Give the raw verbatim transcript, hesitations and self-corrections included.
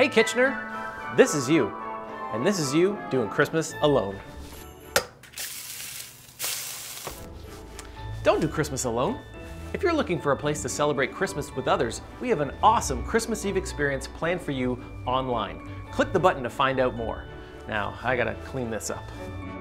Hey Kitchener, this is you, and this is you doing Christmas alone. Don't do Christmas alone. If you're looking for a place to celebrate Christmas with others, we have an awesome Christmas Eve experience planned for you online. Click the button to find out more. Now, I gotta clean this up.